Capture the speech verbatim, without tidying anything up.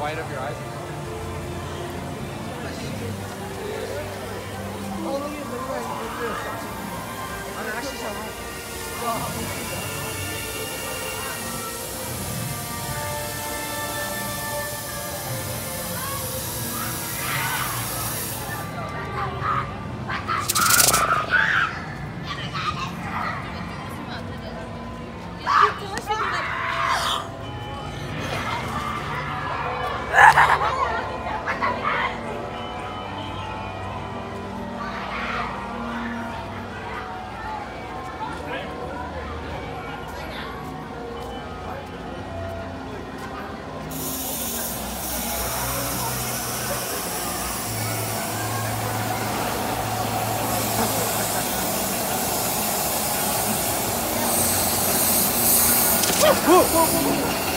white of your eyes. Oh, look at it, look at this. I'm actually so high. Whoa, whoa, whoa, whoa.